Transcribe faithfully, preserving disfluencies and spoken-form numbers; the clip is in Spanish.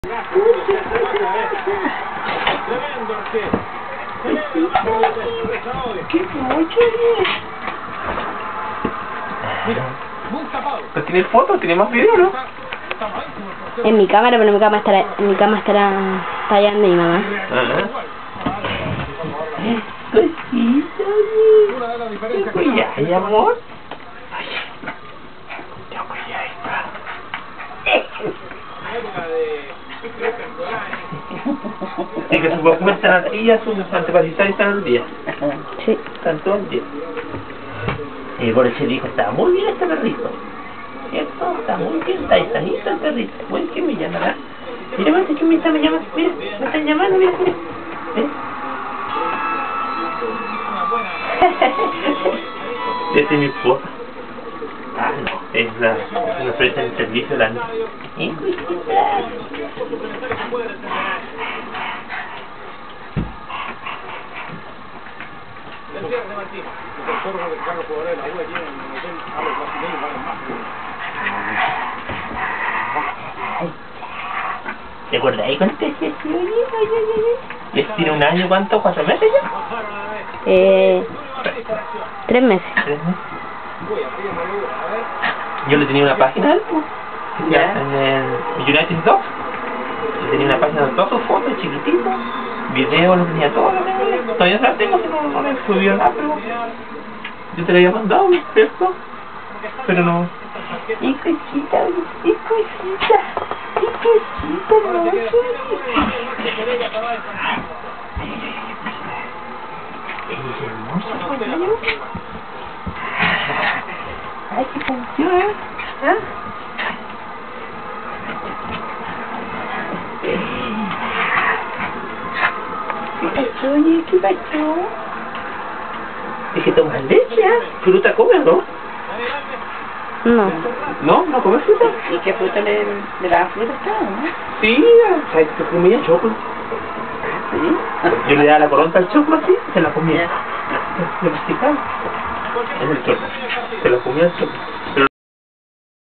¿Pero tiene fotos? ¿Tiene más video, no? En mi cámara, pero mi cama estará, en mi cama estará tallando mi mamá. Ajá. Cosita, ¿qué cuidado, amor? Ya cuidado. Es que sus vacunas están al día, sus anteparasitarios están al día. Sí. Están todo el día. Y por eso dijo, está muy bien este perrito. ¿Cierto? Está muy bien, está sanito el perrito. Buen que me llamará. Mira, mira, que me está me llaman. Mira, me están llamando, mira, mira. ¿Eh? Esta es mi esposa. Ah, no, es la, una ofrece el servicio de la noche. ¿Eh? ¿Te acuerdas ahí cuando te decía así? Oye, oye, oye? ¿Y este tiene un año? ¿Cuánto? ¿Cuatro meses ya? Eh... Tres meses. ¿Tres meses? Yo le tenía una página ya en el United Dogs. Le tenía una página de todas sus fotos, chiquitito, video, lo tenía todo. Todavía no la tengo, si no, no le subió nada, pero yo te la había mandado, ¿cierto? Pero no. ¡Y cosita, y cosita! ¡Y cosita, no! ¡Es hermoso! ¡Ay, qué canción! ¿Ah? ¿Qué pasó, oye? ¿Qué pasó? Es que tomas leche, ¿eh? ¿Fruta comes, no? No. ¿No? ¿No comes fruta? ¿Y qué fruta le, le da fruta a usted, no? Sí, o sea, que comía chocolate. ¿Sí? Yo le daba la coronta al chocolate, así, se la comía. Se masticaba. En el chocolate. Se la comía al chocolate.